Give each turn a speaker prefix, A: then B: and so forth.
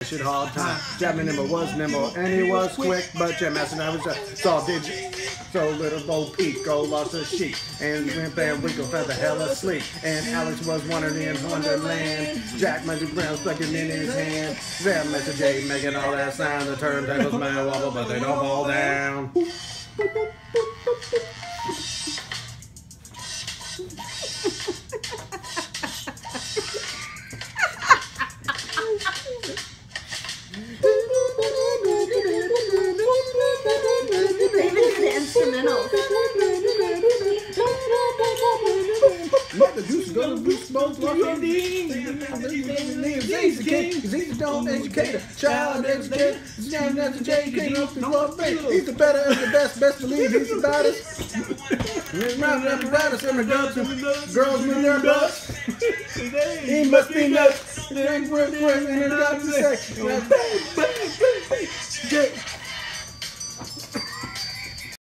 A: shit all the time. Jamming nimble was nimble, and he was quick, but Jam Master never saw digit. So little Bo Pico lost her sheep, and Wimp and Rico felt the hell asleep. And Alex was wandering in Wonderland. Jack Magic Brown stuck it in his hand. There, Mr. J making all that sound. The turntables may wobble, but they don't fall down. Let the juice go to Bruce Bones, walk in the He's the king, he's the don't educator, child educator, he's the J, king of the world, he's the better of the best believe he's the baddest. Round apparatus and the girls with their butts. He must be nuts. It ain't worth and it got to say.